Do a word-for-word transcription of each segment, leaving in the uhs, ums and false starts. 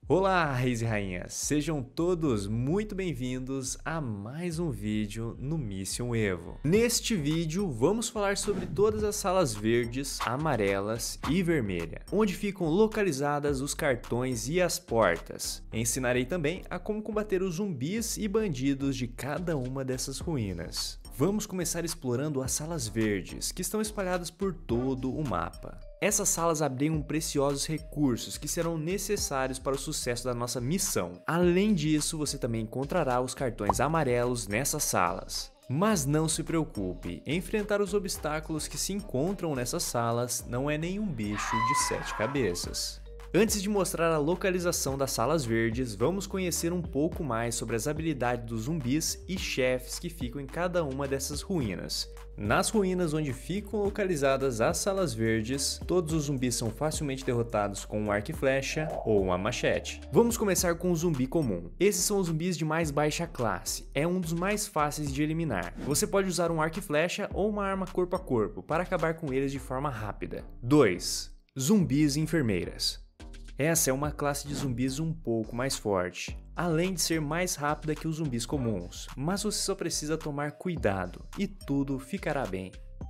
Olá, reis e rainhas! Sejam todos muito bem-vindos a mais um vídeo no Mission Evo. Neste vídeo, vamos falar sobre todas as salas verdes, amarelas e vermelha, onde ficam localizadas os cartões e as portas. Ensinarei também a como combater os zumbis e bandidos de cada uma dessas ruínas. Vamos começar explorando as salas verdes, que estão espalhadas por todo o mapa. Essas salas abrigam preciosos recursos que serão necessários para o sucesso da nossa missão. Além disso, você também encontrará os cartões amarelos nessas salas. Mas não se preocupe, enfrentar os obstáculos que se encontram nessas salas não é nenhum bicho de sete cabeças. Antes de mostrar a localização das salas verdes, vamos conhecer um pouco mais sobre as habilidades dos zumbis e chefes que ficam em cada uma dessas ruínas. Nas ruínas onde ficam localizadas as salas verdes, todos os zumbis são facilmente derrotados com um arco e flecha ou uma machete. Vamos começar com o zumbi comum. Esses são os zumbis de mais baixa classe, é um dos mais fáceis de eliminar. Você pode usar um arco e flecha ou uma arma corpo a corpo para acabar com eles de forma rápida. dois. Zumbis e enfermeiras. Essa é uma classe de zumbis um pouco mais forte, além de ser mais rápida que os zumbis comuns, mas você só precisa tomar cuidado e tudo ficará bem.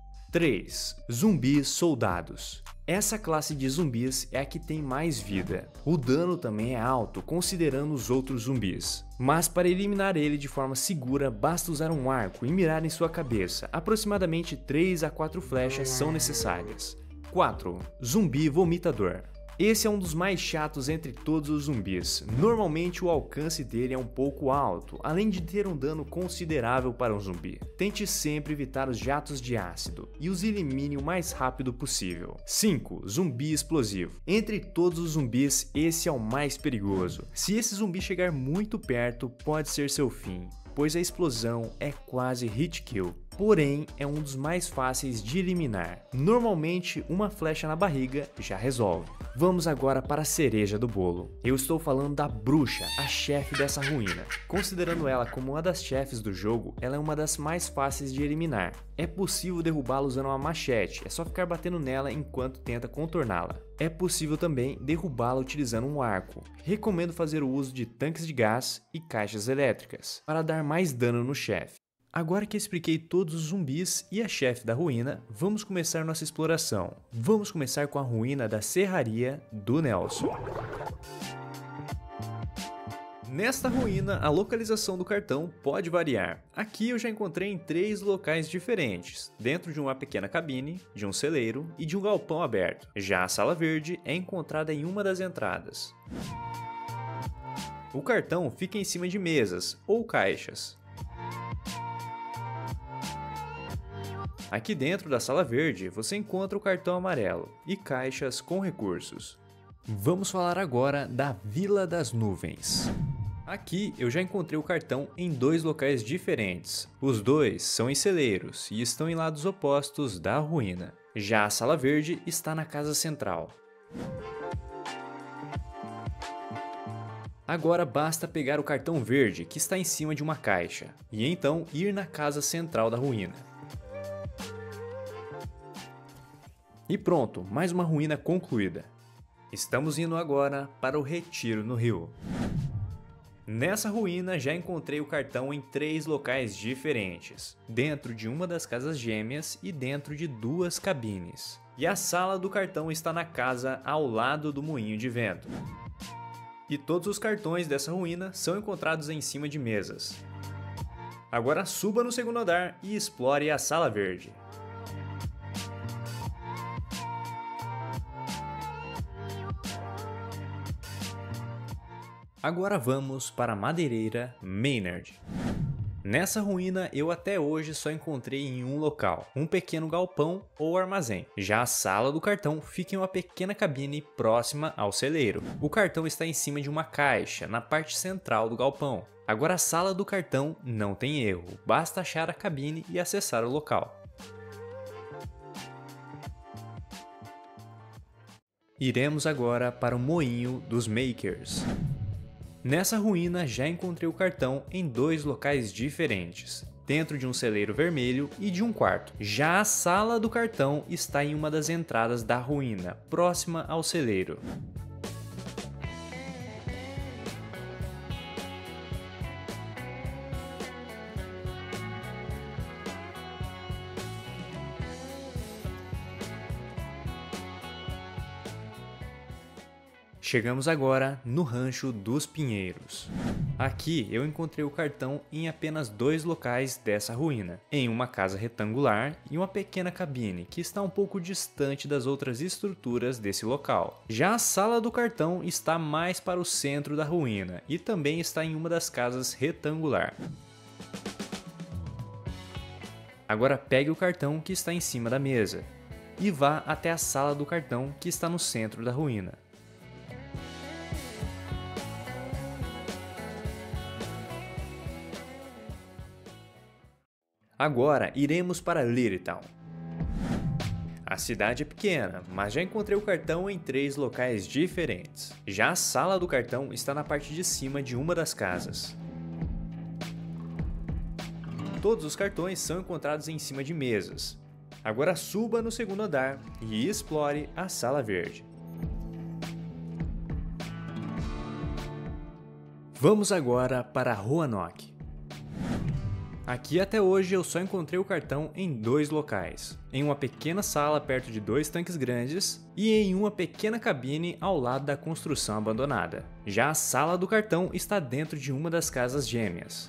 três. Zumbis soldados. Essa classe de zumbis é a que tem mais vida. O dano também é alto considerando os outros zumbis, mas para eliminar ele de forma segura basta usar um arco e mirar em sua cabeça. Aproximadamente três a quatro flechas são necessárias. quatro. Zumbi vomitador. Esse é um dos mais chatos entre todos os zumbis. Normalmente o alcance dele é um pouco alto, além de ter um dano considerável para um zumbi. Tente sempre evitar os jatos de ácido e os elimine o mais rápido possível. cinco. Zumbi explosivo. Entre todos os zumbis, esse é o mais perigoso. Se esse zumbi chegar muito perto, pode ser seu fim, pois a explosão é quase hit kill. Porém, é um dos mais fáceis de eliminar. Normalmente, uma flecha na barriga já resolve. Vamos agora para a cereja do bolo. Eu estou falando da bruxa, a chefe dessa ruína. Considerando ela como uma das chefes do jogo, ela é uma das mais fáceis de eliminar. É possível derrubá-la usando uma machete, é só ficar batendo nela enquanto tenta contorná-la. É possível também derrubá-la utilizando um arco. Recomendo fazer o uso de tanques de gás e caixas elétricas, para dar mais dano no chefe. Agora que expliquei todos os zumbis e a chefe da ruína, vamos começar nossa exploração. Vamos começar com a ruína da serraria do Nelson. Nesta ruína, a localização do cartão pode variar. Aqui eu já encontrei em três locais diferentes, dentro de uma pequena cabine, de um celeiro e de um galpão aberto. Já a sala verde é encontrada em uma das entradas. O cartão fica em cima de mesas ou caixas. Aqui dentro da sala verde você encontra o cartão amarelo e caixas com recursos. Vamos falar agora da Vila das Nuvens. Aqui eu já encontrei o cartão em dois locais diferentes. Os dois são em celeiros e estão em lados opostos da ruína. Já a sala verde está na casa central. Agora basta pegar o cartão verde que está em cima de uma caixa e então ir na casa central da ruína. E pronto, mais uma ruína concluída. Estamos indo agora para o Retiro no Rio. Nessa ruína já encontrei o cartão em três locais diferentes, dentro de uma das casas gêmeas e dentro de duas cabines. E a sala do cartão está na casa ao lado do moinho de vento. E todos os cartões dessa ruína são encontrados em cima de mesas. Agora suba no segundo andar e explore a sala verde. Agora vamos para a madeireira Maynard. Nessa ruína eu até hoje só encontrei em um local, um pequeno galpão ou armazém. Já a sala do cartão fica em uma pequena cabine próxima ao celeiro. O cartão está em cima de uma caixa, na parte central do galpão. Agora a sala do cartão não tem erro, basta achar a cabine e acessar o local. Iremos agora para o moinho dos Makers. Nessa ruína já encontrei o cartão em dois locais diferentes, dentro de um celeiro vermelho e de um quarto. Já a sala do cartão está em uma das entradas da ruína, próxima ao celeiro. Chegamos agora no Rancho dos Pinheiros. Aqui eu encontrei o cartão em apenas dois locais dessa ruína, em uma casa retangular e uma pequena cabine que está um pouco distante das outras estruturas desse local. Já a sala do cartão está mais para o centro da ruína e também está em uma das casas retangular. Agora pegue o cartão que está em cima da mesa e vá até a sala do cartão que está no centro da ruína. Agora iremos para Lilytown. A cidade é pequena, mas já encontrei o cartão em três locais diferentes. Já a sala do cartão está na parte de cima de uma das casas. Todos os cartões são encontrados em cima de mesas. Agora suba no segundo andar e explore a sala verde. Vamos agora para Roanoke. Aqui até hoje eu só encontrei o cartão em dois locais, em uma pequena sala perto de dois tanques grandes e em uma pequena cabine ao lado da construção abandonada. Já a sala do cartão está dentro de uma das casas gêmeas.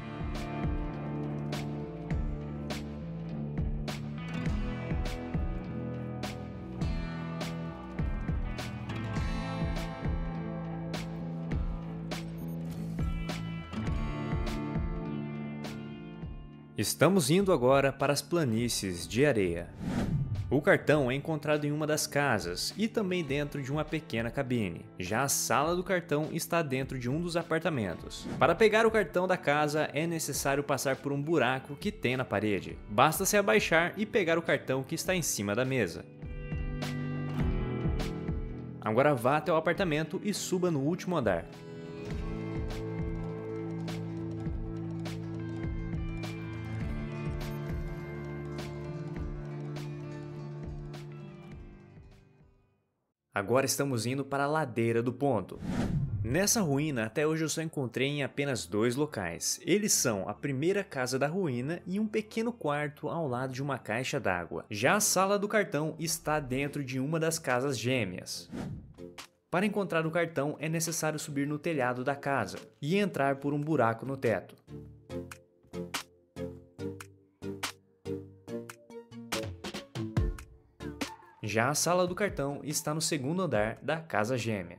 Estamos indo agora para as planícies de areia. O cartão é encontrado em uma das casas e também dentro de uma pequena cabine. Já a sala do cartão está dentro de um dos apartamentos. Para pegar o cartão da casa é necessário passar por um buraco que tem na parede. Basta se abaixar e pegar o cartão que está em cima da mesa. Agora vá até o apartamento e suba no último andar. Agora estamos indo para a ladeira do ponto. Nessa ruína, até hoje eu só encontrei em apenas dois locais. Eles são a primeira casa da ruína e um pequeno quarto ao lado de uma caixa d'água. Já a sala do cartão está dentro de uma das casas gêmeas. Para encontrar o cartão é necessário subir no telhado da casa e entrar por um buraco no teto. Já a sala do cartão está no segundo andar da casa gêmea.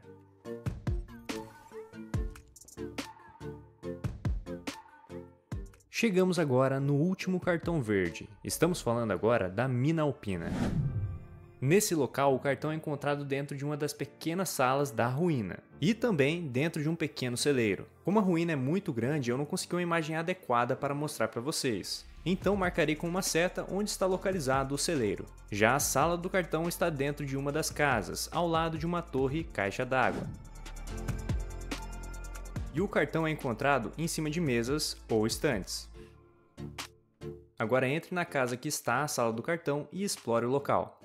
Chegamos agora no último cartão verde. Estamos falando agora da mina alpina. Nesse local, o cartão é encontrado dentro de uma das pequenas salas da ruína e também dentro de um pequeno celeiro. Como a ruína é muito grande, eu não consegui uma imagem adequada para mostrar para vocês. Então marcarei com uma seta onde está localizado o celeiro. Já a sala do cartão está dentro de uma das casas, ao lado de uma torre caixa d'água. E o cartão é encontrado em cima de mesas ou estantes. Agora entre na casa que está a sala do cartão e explore o local.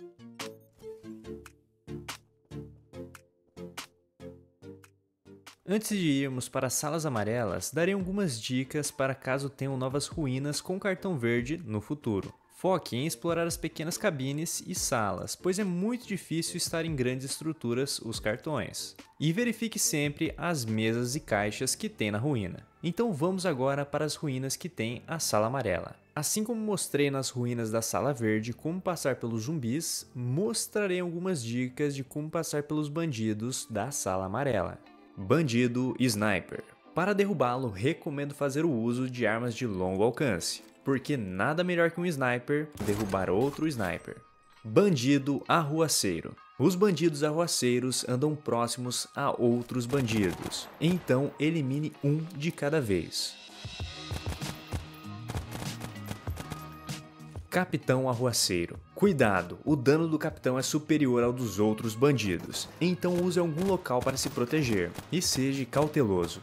Antes de irmos para as salas amarelas, darei algumas dicas para caso tenham novas ruínas com cartão verde no futuro. Foque em explorar as pequenas cabines e salas, pois é muito difícil estar em grandes estruturas os cartões. E verifique sempre as mesas e caixas que tem na ruína. Então vamos agora para as ruínas que tem a sala amarela. Assim como mostrei nas ruínas da sala verde como passar pelos zumbis, mostrarei algumas dicas de como passar pelos bandidos da sala amarela. Bandido Sniper. Para derrubá-lo, recomendo fazer o uso de armas de longo alcance, porque nada melhor que um sniper derrubar outro sniper. Bandido Arruaceiro. Os bandidos arruaceiros andam próximos a outros bandidos, então elimine um de cada vez. Capitão Arruaceiro. Cuidado, o dano do capitão é superior ao dos outros bandidos, então use algum local para se proteger e seja cauteloso.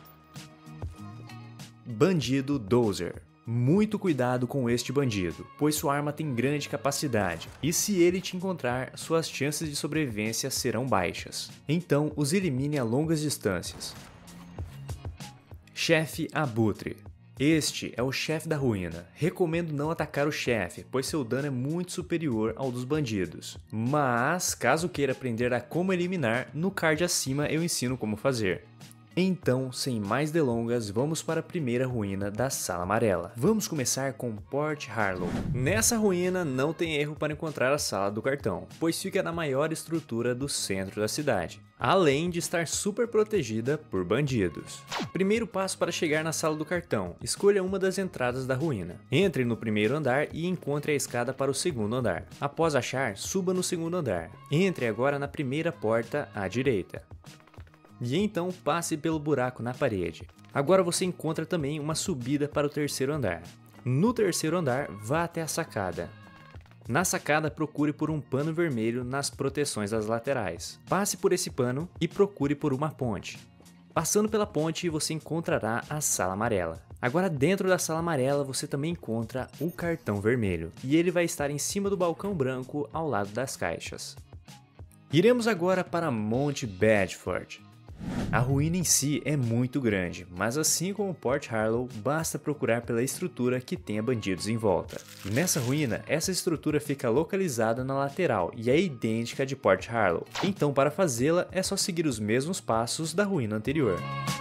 Bandido Dozer. Muito cuidado com este bandido, pois sua arma tem grande capacidade, e se ele te encontrar, suas chances de sobrevivência serão baixas. Então os elimine a longas distâncias. Chefe Abutre. Este é o chefe da ruína. Recomendo não atacar o chefe, pois seu dano é muito superior ao dos bandidos. Mas, caso queira aprender a como eliminar, no card acima eu ensino como fazer. Então, sem mais delongas, vamos para a primeira ruína da Sala Amarela. Vamos começar com Port Harlow. Nessa ruína não tem erro para encontrar a Sala do Cartão, pois fica na maior estrutura do centro da cidade, além de estar super protegida por bandidos. Primeiro passo para chegar na Sala do Cartão: escolha uma das entradas da ruína. Entre no primeiro andar e encontre a escada para o segundo andar. Após achar, suba no segundo andar. Entre agora na primeira porta à direita. E então passe pelo buraco na parede. Agora você encontra também uma subida para o terceiro andar. No terceiro andar, vá até a sacada. Na sacada, procure por um pano vermelho nas proteções das laterais. Passe por esse pano e procure por uma ponte. Passando pela ponte, você encontrará a Sala Amarela. Agora, dentro da Sala Amarela, você também encontra o cartão vermelho, e ele vai estar em cima do balcão branco ao lado das caixas. Iremos agora para Monte Bedford. A ruína em si é muito grande, mas assim como Port Harlow, basta procurar pela estrutura que tenha bandidos em volta. Nessa ruína, essa estrutura fica localizada na lateral e é idêntica à de Port Harlow, então para fazê-la é só seguir os mesmos passos da ruína anterior.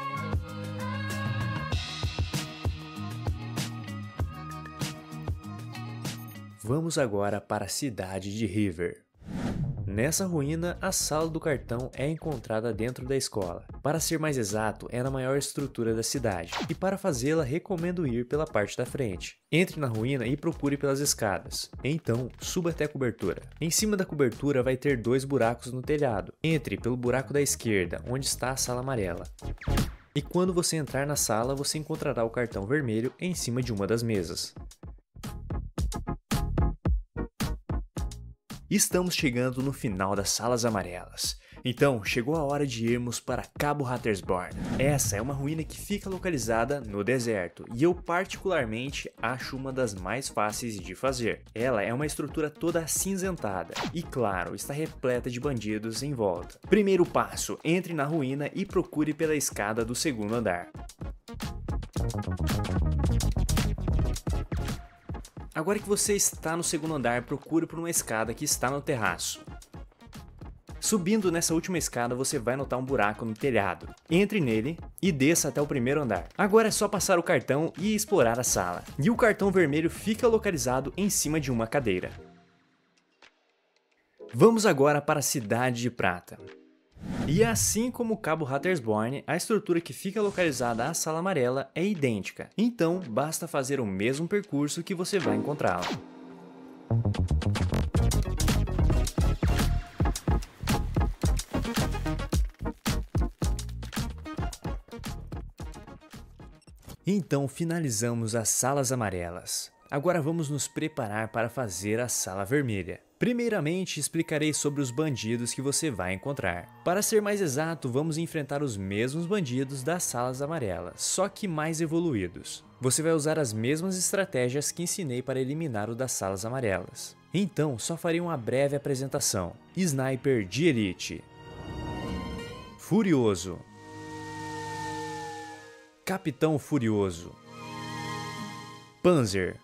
Vamos agora para a cidade de River. Nessa ruína, a Sala do Cartão é encontrada dentro da escola. Para ser mais exato, é na maior estrutura da cidade, e para fazê-la recomendo ir pela parte da frente. Entre na ruína e procure pelas escadas. Então, suba até a cobertura. Em cima da cobertura vai ter dois buracos no telhado. Entre pelo buraco da esquerda, onde está a Sala Amarela. E quando você entrar na sala, você encontrará o cartão vermelho em cima de uma das mesas. Estamos chegando no final das Salas Amarelas, então chegou a hora de irmos para Cabo Hattersburn. Essa é uma ruína que fica localizada no deserto e eu particularmente acho uma das mais fáceis de fazer. Ela é uma estrutura toda acinzentada e, claro, está repleta de bandidos em volta. Primeiro passo: entre na ruína e procure pela escada do segundo andar. Agora que você está no segundo andar, procure por uma escada que está no terraço. Subindo nessa última escada, você vai notar um buraco no telhado. Entre nele e desça até o primeiro andar. Agora é só passar o cartão e explorar a sala. E o cartão vermelho fica localizado em cima de uma cadeira. Vamos agora para a Cidade de Prata. E assim como Cabo Hattersburn, a estrutura que fica localizada à Sala Amarela é idêntica, então basta fazer o mesmo percurso que você vai encontrá-la. Então finalizamos as Salas Amarelas. Agora vamos nos preparar para fazer a Sala Vermelha. Primeiramente, explicarei sobre os bandidos que você vai encontrar. Para ser mais exato, vamos enfrentar os mesmos bandidos das Salas Amarelas, só que mais evoluídos. Você vai usar as mesmas estratégias que ensinei para eliminar o das Salas Amarelas. Então, só farei uma breve apresentação. Sniper de Elite, Furioso, Capitão Furioso, Panzer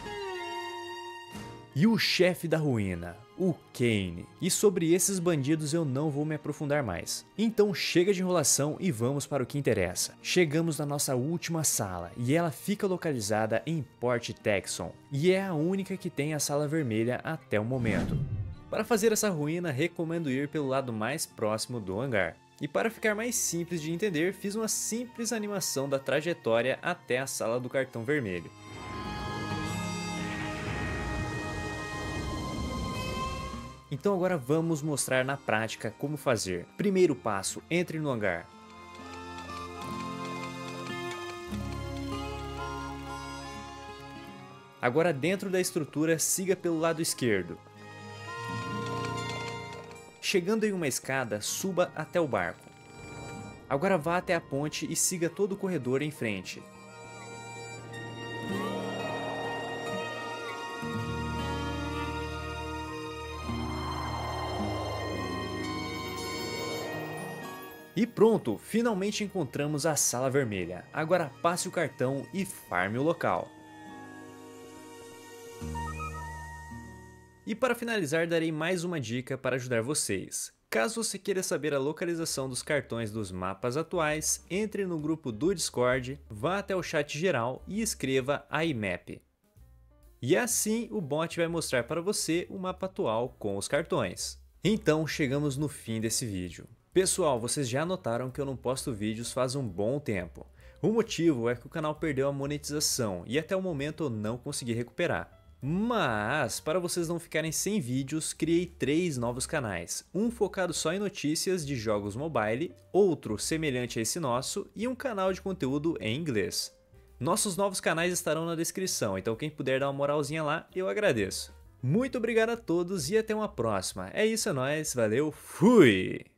e o chefe da ruína, o Kane. E sobre esses bandidos eu não vou me aprofundar mais. Então chega de enrolação e vamos para o que interessa. Chegamos na nossa última sala e ela fica localizada em Port Texon e é a única que tem a sala vermelha até o momento. Para fazer essa ruína, recomendo ir pelo lado mais próximo do hangar. E para ficar mais simples de entender, fiz uma simples animação da trajetória até a Sala do Cartão Vermelho. Então agora vamos mostrar na prática como fazer. Primeiro passo, entre no hangar. Agora dentro da estrutura, siga pelo lado esquerdo. Chegando em uma escada, suba até o barco. Agora vá até a ponte e siga todo o corredor em frente. E pronto, finalmente encontramos a sala vermelha. Agora passe o cartão e farme o local. E para finalizar, darei mais uma dica para ajudar vocês. Caso você queira saber a localização dos cartões dos mapas atuais, entre no grupo do Discord, vá até o chat geral e escreva I M A P. E assim o bot vai mostrar para você o mapa atual com os cartões. Então chegamos no fim desse vídeo. Pessoal, vocês já notaram que eu não posto vídeos faz um bom tempo. O motivo é que o canal perdeu a monetização e até o momento eu não consegui recuperar. Mas, para vocês não ficarem sem vídeos, criei três novos canais. Um focado só em notícias de jogos mobile, outro semelhante a esse nosso e um canal de conteúdo em inglês. Nossos novos canais estarão na descrição, então quem puder dar uma moralzinha lá, eu agradeço. Muito obrigado a todos e até uma próxima. É isso, é nóis, valeu, fui!